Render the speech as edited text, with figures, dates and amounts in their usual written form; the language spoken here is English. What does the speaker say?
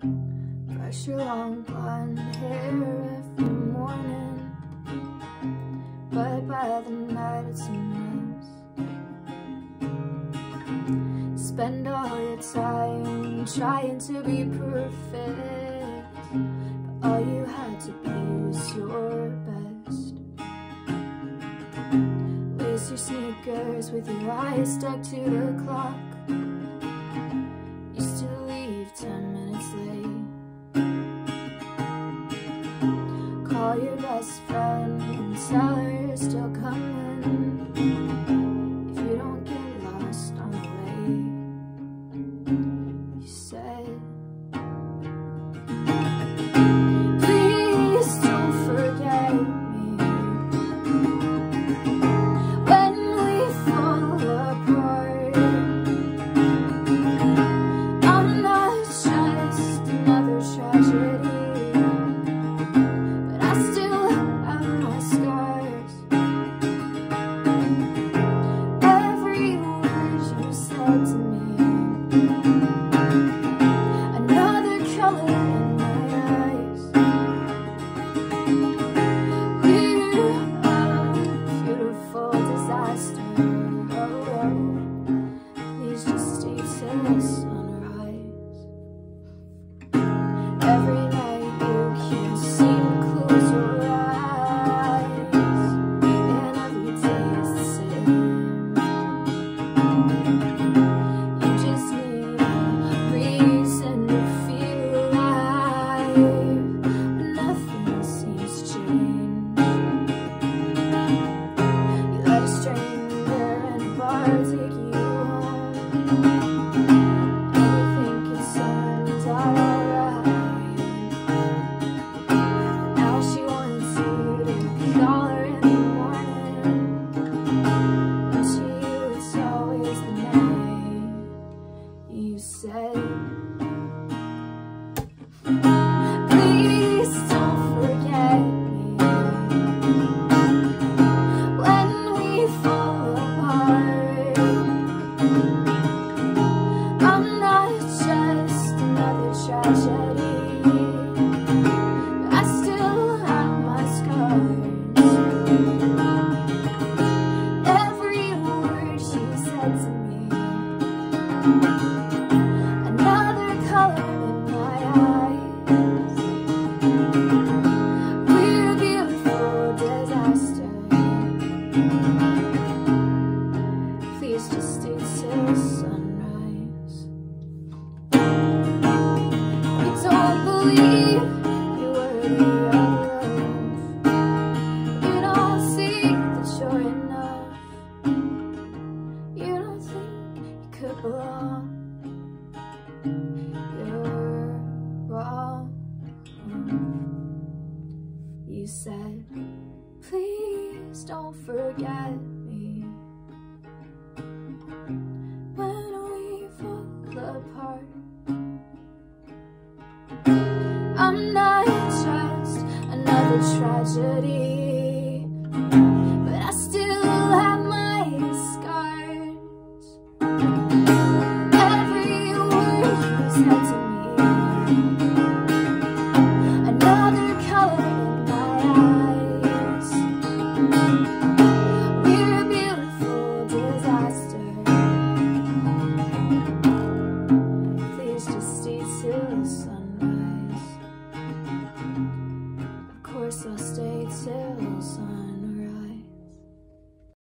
Brush your long blonde hair every morning, but by the night it's a mess. Spend all your time trying to be perfect, but all you had to be was your best. Lace your sneakers with your eyes stuck to the clock. Used to leave 10 minutes late. Call your best friend and tell her you're still coming if you don't get lost on the way. You said, please don't forget me when we fall apart. I'm not just another tragedy, but I still have my scars. Every word you said to me, another color in my eyes. We're a beautiful disaster. Oh, please just stay till the sunrise. Every night you can't seem to close your eyes, and every day is the same. You just need a reason to feel alive, but nothing seems to change. You let a stranger in a bar take you home, and you think it turns out alright. Now she wants you to call her in the morning, and to you it's always the night. You said, please don't forget me when we fall apart. I'm not just another tragedy, but I still have my scars. Every word she said to me, another color in my eyes. We're a beautiful disaster. Please just stay till sunrise. You don't believe you were the other. You don't see that you're enough. You don't think you could belong. You're wrong. You said, please don't forget me when we fall apart. I'm not just another tragedy, but I still have my scars. Every word you said to me,